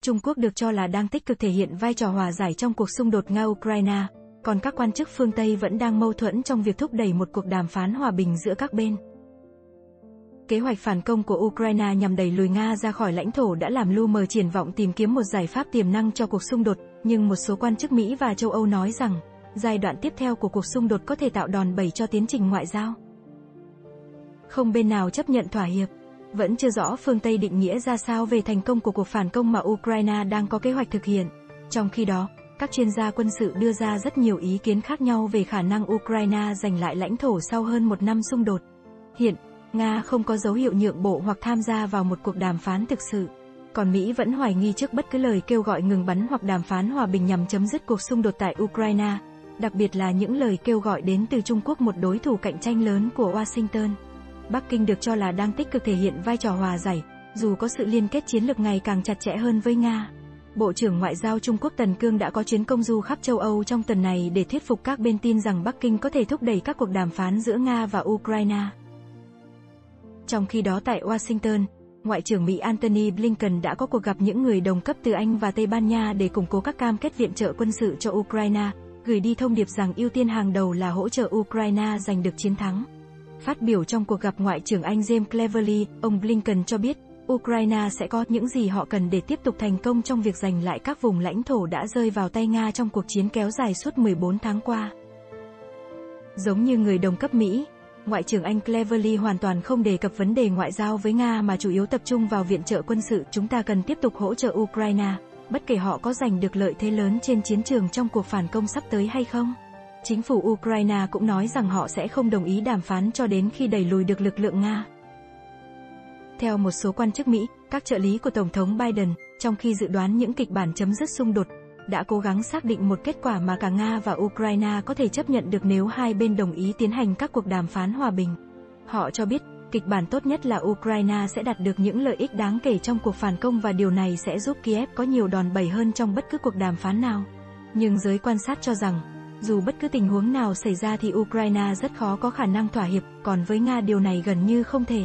Trung Quốc được cho là đang tích cực thể hiện vai trò hòa giải trong cuộc xung đột Nga-Ukraine, còn các quan chức phương Tây vẫn đang mâu thuẫn trong việc thúc đẩy một cuộc đàm phán hòa bình giữa các bên. Kế hoạch phản công của Ukraine nhằm đẩy lùi Nga ra khỏi lãnh thổ đã làm lu mờ triển vọng tìm kiếm một giải pháp tiềm năng cho cuộc xung đột, nhưng một số quan chức Mỹ và châu Âu nói rằng, giai đoạn tiếp theo của cuộc xung đột có thể tạo đòn bẩy cho tiến trình ngoại giao. Không bên nào chấp nhận thỏa hiệp. Vẫn chưa rõ phương Tây định nghĩa ra sao về thành công của cuộc phản công mà Ukraine đang có kế hoạch thực hiện. Trong khi đó, các chuyên gia quân sự đưa ra rất nhiều ý kiến khác nhau về khả năng Ukraine giành lại lãnh thổ sau hơn một năm xung đột. Hiện, Nga không có dấu hiệu nhượng bộ hoặc tham gia vào một cuộc đàm phán thực sự. Còn Mỹ vẫn hoài nghi trước bất cứ lời kêu gọi ngừng bắn hoặc đàm phán hòa bình nhằm chấm dứt cuộc xung đột tại Ukraine, đặc biệt là những lời kêu gọi đến từ Trung Quốc, một đối thủ cạnh tranh lớn của Washington. Bắc Kinh được cho là đang tích cực thể hiện vai trò hòa giải, dù có sự liên kết chiến lược ngày càng chặt chẽ hơn với Nga. Bộ trưởng Ngoại giao Trung Quốc Tần Cương đã có chuyến công du khắp châu Âu trong tuần này để thuyết phục các bên tin rằng Bắc Kinh có thể thúc đẩy các cuộc đàm phán giữa Nga và Ukraine. Trong khi đó tại Washington, Ngoại trưởng Mỹ Antony Blinken đã có cuộc gặp những người đồng cấp từ Anh và Tây Ban Nha để củng cố các cam kết viện trợ quân sự cho Ukraine, gửi đi thông điệp rằng ưu tiên hàng đầu là hỗ trợ Ukraine giành được chiến thắng. Phát biểu trong cuộc gặp Ngoại trưởng Anh James Cleverly, ông Blinken cho biết, Ukraine sẽ có những gì họ cần để tiếp tục thành công trong việc giành lại các vùng lãnh thổ đã rơi vào tay Nga trong cuộc chiến kéo dài suốt 14 tháng qua. Giống như người đồng cấp Mỹ, Ngoại trưởng Anh Cleverly hoàn toàn không đề cập vấn đề ngoại giao với Nga mà chủ yếu tập trung vào viện trợ quân sự. Chúng ta cần tiếp tục hỗ trợ Ukraine, bất kể họ có giành được lợi thế lớn trên chiến trường trong cuộc phản công sắp tới hay không. Chính phủ Ukraine cũng nói rằng họ sẽ không đồng ý đàm phán cho đến khi đẩy lùi được lực lượng Nga. Theo một số quan chức Mỹ, các trợ lý của Tổng thống Biden, trong khi dự đoán những kịch bản chấm dứt xung đột, đã cố gắng xác định một kết quả mà cả Nga và Ukraine có thể chấp nhận được nếu hai bên đồng ý tiến hành các cuộc đàm phán hòa bình. Họ cho biết, kịch bản tốt nhất là Ukraine sẽ đạt được những lợi ích đáng kể trong cuộc phản công và điều này sẽ giúp Kiev có nhiều đòn bẩy hơn trong bất cứ cuộc đàm phán nào. Nhưng giới quan sát cho rằng, dù bất cứ tình huống nào xảy ra thì Ukraine rất khó có khả năng thỏa hiệp, còn với Nga điều này gần như không thể.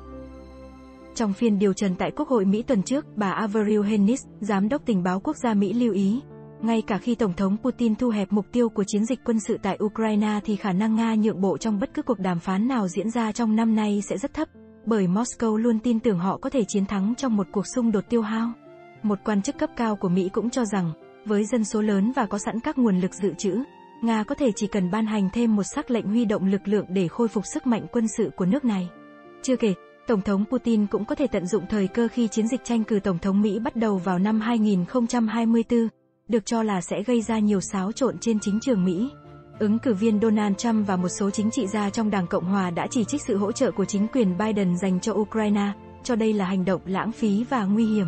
Trong phiên điều trần tại Quốc hội Mỹ tuần trước, bà Avril Haines, Giám đốc Tình báo Quốc gia Mỹ lưu ý, ngay cả khi Tổng thống Putin thu hẹp mục tiêu của chiến dịch quân sự tại Ukraine thì khả năng Nga nhượng bộ trong bất cứ cuộc đàm phán nào diễn ra trong năm nay sẽ rất thấp, bởi Moscow luôn tin tưởng họ có thể chiến thắng trong một cuộc xung đột tiêu hao. Một quan chức cấp cao của Mỹ cũng cho rằng, với dân số lớn và có sẵn các nguồn lực dự trữ, Nga có thể chỉ cần ban hành thêm một sắc lệnh huy động lực lượng để khôi phục sức mạnh quân sự của nước này. Chưa kể, Tổng thống Putin cũng có thể tận dụng thời cơ khi chiến dịch tranh cử Tổng thống Mỹ bắt đầu vào năm 2024, được cho là sẽ gây ra nhiều xáo trộn trên chính trường Mỹ. Ứng cử viên Donald Trump và một số chính trị gia trong Đảng Cộng Hòa đã chỉ trích sự hỗ trợ của chính quyền Biden dành cho Ukraine, cho đây là hành động lãng phí và nguy hiểm.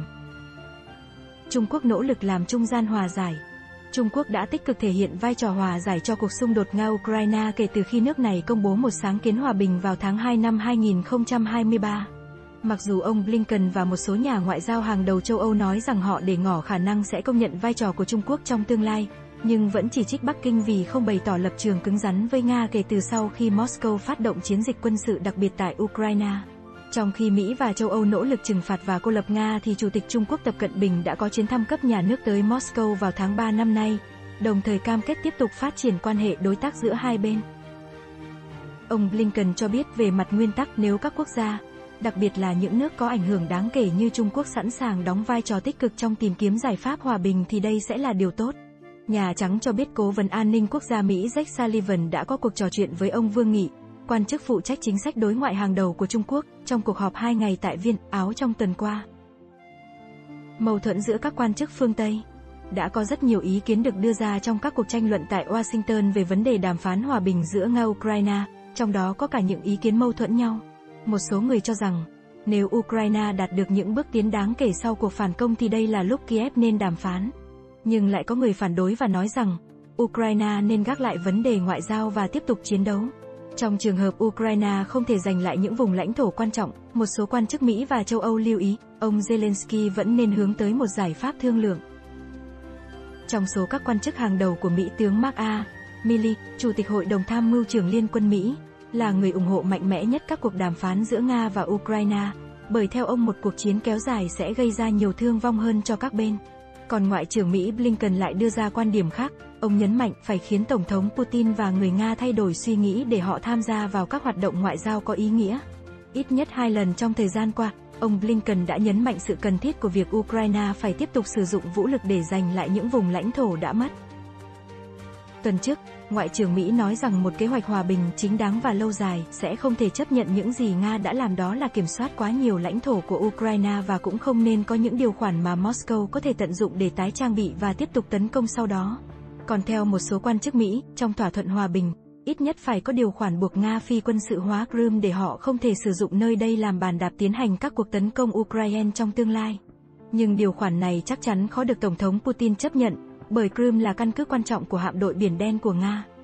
Trung Quốc nỗ lực làm trung gian hòa giải. Trung Quốc đã tích cực thể hiện vai trò hòa giải cho cuộc xung đột Nga-Ukraine kể từ khi nước này công bố một sáng kiến hòa bình vào tháng 2 năm 2023. Mặc dù ông Blinken và một số nhà ngoại giao hàng đầu châu Âu nói rằng họ để ngỏ khả năng sẽ công nhận vai trò của Trung Quốc trong tương lai, nhưng vẫn chỉ trích Bắc Kinh vì không bày tỏ lập trường cứng rắn với Nga kể từ sau khi Moscow phát động chiến dịch quân sự đặc biệt tại Ukraine. Trong khi Mỹ và châu Âu nỗ lực trừng phạt và cô lập Nga thì Chủ tịch Trung Quốc Tập Cận Bình đã có chuyến thăm cấp nhà nước tới Moscow vào tháng 3 năm nay, đồng thời cam kết tiếp tục phát triển quan hệ đối tác giữa hai bên. Ông Blinken cho biết về mặt nguyên tắc nếu các quốc gia, đặc biệt là những nước có ảnh hưởng đáng kể như Trung Quốc sẵn sàng đóng vai trò tích cực trong tìm kiếm giải pháp hòa bình thì đây sẽ là điều tốt. Nhà Trắng cho biết Cố vấn An ninh Quốc gia Mỹ Jake Sullivan đã có cuộc trò chuyện với ông Vương Nghị, quan chức phụ trách chính sách đối ngoại hàng đầu của Trung Quốc, trong cuộc họp 2 ngày tại Viên, Áo trong tuần qua. Mâu thuẫn giữa các quan chức phương Tây. Đã có rất nhiều ý kiến được đưa ra trong các cuộc tranh luận tại Washington về vấn đề đàm phán hòa bình giữa Nga-Ukraine, trong đó có cả những ý kiến mâu thuẫn nhau. Một số người cho rằng, nếu Ukraine đạt được những bước tiến đáng kể sau cuộc phản công thì đây là lúc Kiev nên đàm phán. Nhưng lại có người phản đối và nói rằng, Ukraine nên gác lại vấn đề ngoại giao và tiếp tục chiến đấu. Trong trường hợp Ukraine không thể giành lại những vùng lãnh thổ quan trọng, một số quan chức Mỹ và châu Âu lưu ý, ông Zelensky vẫn nên hướng tới một giải pháp thương lượng. Trong số các quan chức hàng đầu của Mỹ, tướng Mark A. Milley, Chủ tịch Hội đồng Tham mưu trưởng Liên quân Mỹ, là người ủng hộ mạnh mẽ nhất các cuộc đàm phán giữa Nga và Ukraine, bởi theo ông một cuộc chiến kéo dài sẽ gây ra nhiều thương vong hơn cho các bên. Còn Ngoại trưởng Mỹ Blinken lại đưa ra quan điểm khác, ông nhấn mạnh phải khiến Tổng thống Putin và người Nga thay đổi suy nghĩ để họ tham gia vào các hoạt động ngoại giao có ý nghĩa. Ít nhất 2 lần trong thời gian qua, ông Blinken đã nhấn mạnh sự cần thiết của việc Ukraine phải tiếp tục sử dụng vũ lực để giành lại những vùng lãnh thổ đã mất. Tuần trước, Ngoại trưởng Mỹ nói rằng một kế hoạch hòa bình chính đáng và lâu dài sẽ không thể chấp nhận những gì Nga đã làm, đó là kiểm soát quá nhiều lãnh thổ của Ukraine, và cũng không nên có những điều khoản mà Moscow có thể tận dụng để tái trang bị và tiếp tục tấn công sau đó. Còn theo một số quan chức Mỹ, trong thỏa thuận hòa bình, ít nhất phải có điều khoản buộc Nga phi quân sự hóa Crimea để họ không thể sử dụng nơi đây làm bàn đạp tiến hành các cuộc tấn công Ukraine trong tương lai. Nhưng điều khoản này chắc chắn khó được Tổng thống Putin chấp nhận, bởi Crimea là căn cứ quan trọng của hạm đội Biển Đen của Nga.